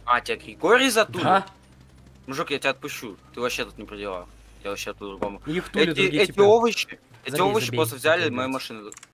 А, тебя Григорий затулил? Да? Мужик, я тебя отпущу. Ты вообще тут не при делах. Я вообще тут по-другому. Их тулят другие Эти типы. овощи, Забей, просто взяли забей, мою блядь. машину.